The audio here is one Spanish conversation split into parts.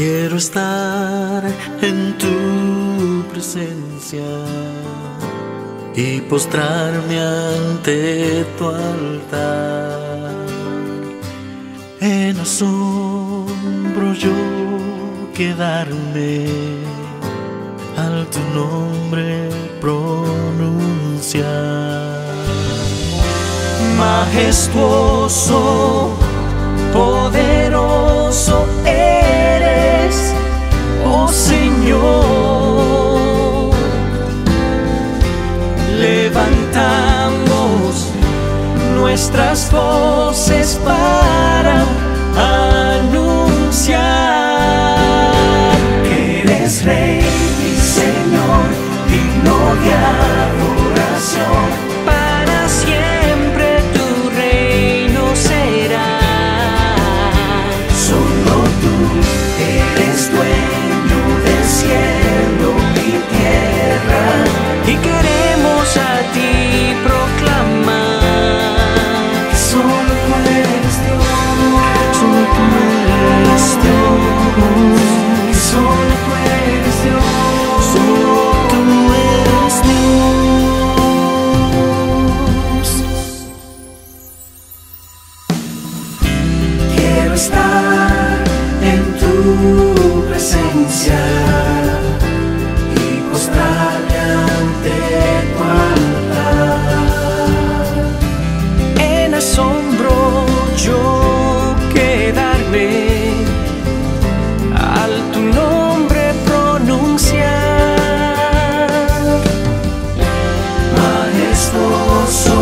Quiero estar en tu presencia y postrarme ante tu altar. En asombro yo quedarme al tu nombre pronunciar. Majestuoso, poderoso eres, oh Señor. Levantamos nuestras voces para anunciar que eres Rey y Señor, digno de adoración. Para siempre tu reino será. Solo tú eres dueño del cielo y tierra, y queremos a ti proclamar que solo tú eres Dios, solo tú eres Dios, que solo tú eres Dios, solo tú eres Dios. Quiero estar en tu presencia y postrarme ante tu altar. En asombro yo quedarme al tu nombre pronunciar. Majestuoso,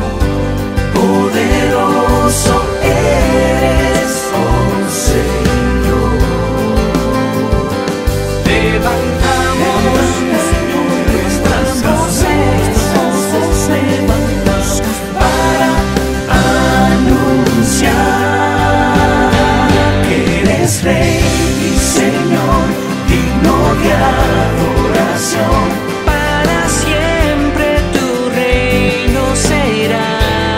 poderoso eres, oh Señor. Levantamos nuestras voces para anunciar que eres Rey y Señor, digno de adoración. Para siempre tu reino será.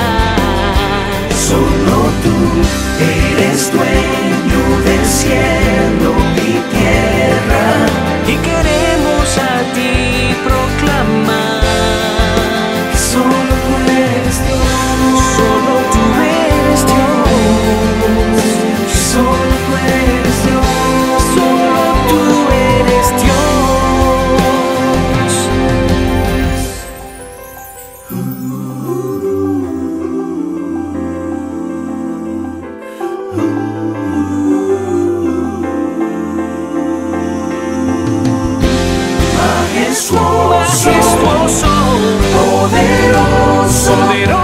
Solo tú eres dueño del cielo y tierra, y queremos a ti proclamar que solo tú eres Dios, solo tú eres Dios, solo tú eres Dios, solo tú eres Dios. Majestuoso, poderoso